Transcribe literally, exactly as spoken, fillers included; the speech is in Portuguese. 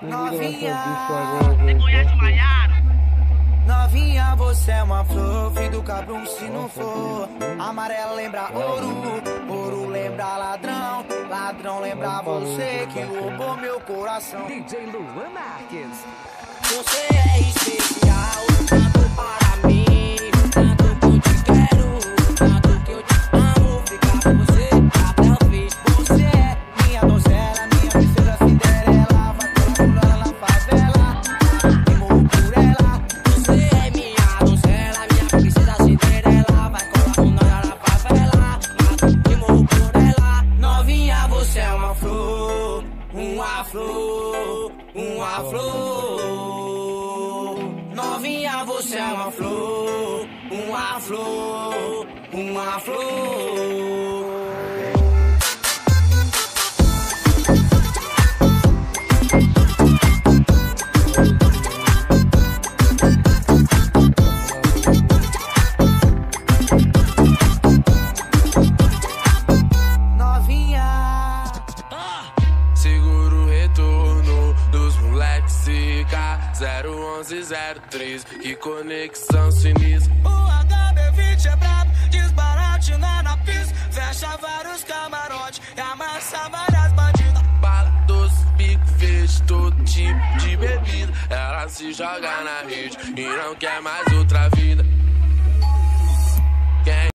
Novinha, Você conhece Maiara? novinha, você é uma flor, filho do cabrum se não for. Amarelo lembra ouro, ouro lembra ladrão, ladrão lembra você que roubou meu coração. D J Luan Marques. Você é especial, tanto para mim, tanto que eu te quero, tanto que eu te amo, ficar com você até o fim. Você é minha donzela, minha princesa Cinderela, vai colar ela na favela, e morro por ela. Você é minha donzela, minha princesa Cinderela, vai colar com nós na favela, e morro por ela. Novinha, você é uma flor, uma flor, uma flor. Novinha, você é uma flor, uma flor, uma flor. Novinha, segura o retorno dos moleques C K zero onze zero três, que conexão sinistra. o H B vinte é brabo, desbaratina na pista, fecha vários camarotes e amassa várias bandidas. Bala doce, bico verde, todo tipo de bebida. Ela se joga na rede e não quer mais outra vida. Quem